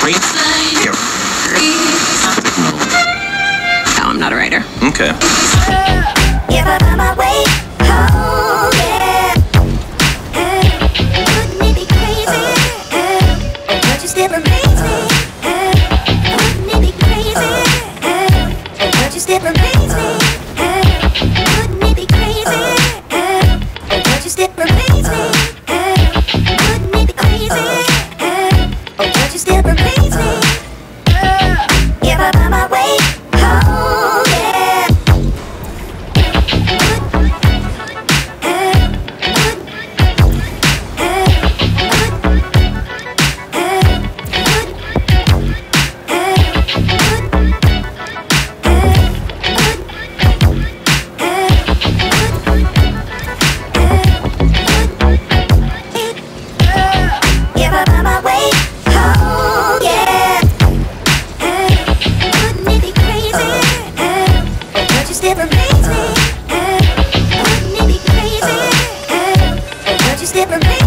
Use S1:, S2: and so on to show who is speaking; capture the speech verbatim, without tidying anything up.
S1: No, I'm not a writer.
S2: Okay.
S3: If I find my way home, yeah. Wouldn't it be crazy? But you still amaze me. Wouldn't it be crazy? But you still amaze me. Wouldn't it be crazy? But you still amaze me. Wouldn't it be crazy? But you still amaze me. If I find my way home, yeah. If I find my way home, yeah. Wouldn't it be crazy? But you still amaze me. Wouldn't it be crazy? But you still amaze me.